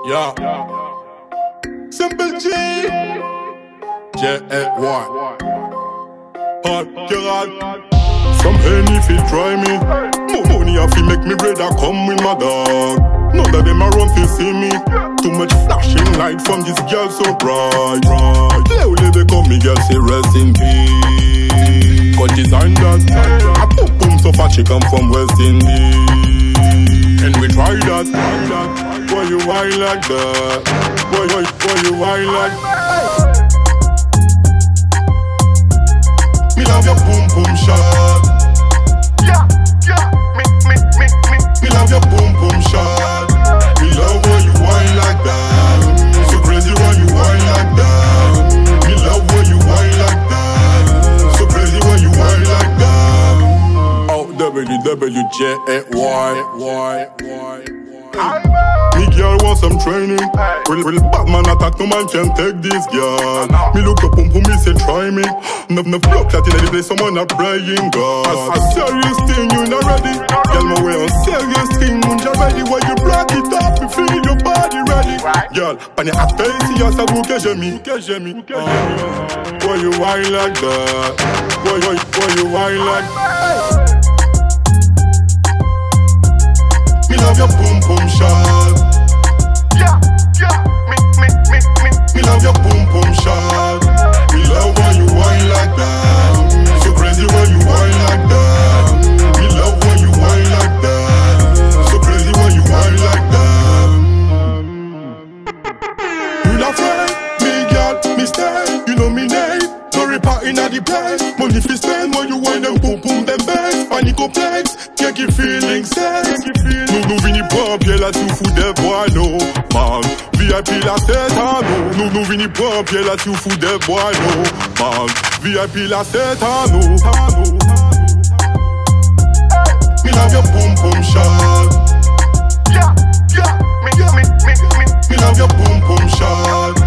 Yeah. Simple G. J-A-Y. Hot girl. Some Henny feel try me. Money I feel make me brother come with my dog. None of them around to see me. Too much flashing light from this girl so bright. Clearly they come me girl say rest in peace. Got design that. I put boom so far she come from West Indies. And we try that. Why you whine like that? Why you whine like that? Me love your boom boom shot. Yeah, Me love your boom boom shot. Me love when you whine like that. So crazy when you whine like that. Me love when you whine like that. So crazy when you whine like that. Oh, Me girl want some training. Real bad man attack, no man can take this girl. Me look up, me say try me. No block that in the place, someone a praying God. A serious thing, you not ready. Girl, my way on serious thing, you ready. When you block it up, you feel your body ready. Girl, pan your act face, you say who can me? Why you whine like that? Why you whine like that? Me love your boom boom shot. Me love your boom boom shot. Me love when you whine like that. So crazy when you whine like that. Me love when you whine like that. So crazy when you whine like that. You not friend, me girl, me stay. You know me name. No repair inna the place. Money fi spend when you whine them boom boom them best. Panic complex, can't keep feeling sad. Nous vini prendre pied là-dessus, fou des bois, non, man. VIP la tête à nous. Nous vini prendre pied là-dessus, fou des bois, non, man. VIP la tête à nous. Me love your boom boom shot. Me love your boom boom shot.